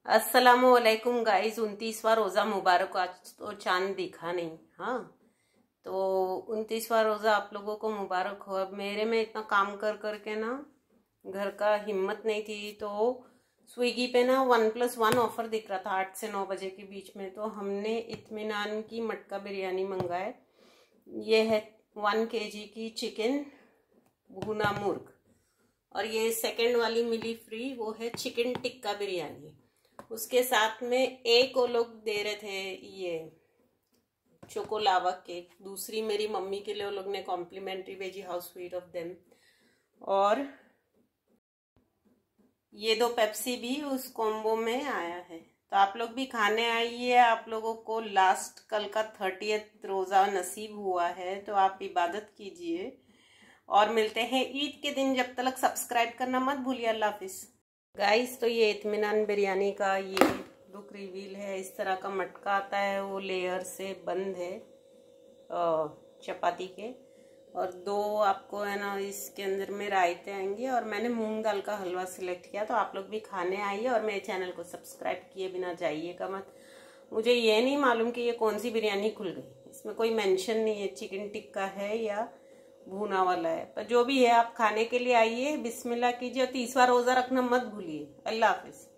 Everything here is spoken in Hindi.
अस्सलामुअलैकुम गाइस। 29वां रोज़ा मुबारक। आज तो चांद दिखा नहीं। हाँ, तो 29वां रोज़ा आप लोगों को मुबारक हो। अब मेरे में इतना काम कर करके ना घर का हिम्मत नहीं थी, तो स्विगी पे ना 1+1 ऑफर दिख रहा था 8 से 9 बजे के बीच में। तो हमने इत्मीनान की मटका बिरयानी मंगाए। ये है 1 kg की चिकन भुना मुर्ग, और ये सेकंड वाली मिली फ्री, वो है चिकन टिक्का बिरयानी। उसके साथ में एक वो लोग दे रहे थे ये चोको लावा केक। दूसरी मेरी मम्मी के लिए वो लोग ने कॉम्प्लीमेंट्री भेजी, हाउ स्वीट ऑफ देम। और ये 2 पेप्सी भी उस कॉम्बो में आया है। तो आप लोग भी खाने आइए। आप लोगों को लास्ट कल का 30th रोज़ा नसीब हुआ है, तो आप इबादत कीजिए और मिलते हैं ईद के दिन। जब तक सब्सक्राइब करना मत भूलिए। अल्लाह हाफिज गाइस। तो ये इत्मीनान बिरयानी का ये लुक रिवील है। इस तरह का मटका आता है, वो लेयर से बंद है चपाती के, और 2 आपको है ना इसके अंदर में रायते आएंगे। और मैंने मूंग दाल का हलवा सिलेक्ट किया। तो आप लोग भी खाने आइए और मेरे चैनल को सब्सक्राइब किए बिना जाइएगा मत। मुझे ये नहीं मालूम कि ये कौन सी बिरयानी खुल गई, इसमें कोई मेंशन नहीं है चिकन टिक्का है या भुना वाला है। पर जो भी है, आप खाने के लिए आइए, बिस्मिल्लाह कीजिए और 30वां रोज़ा रखना मत भूलिए। अल्लाह हाफिज।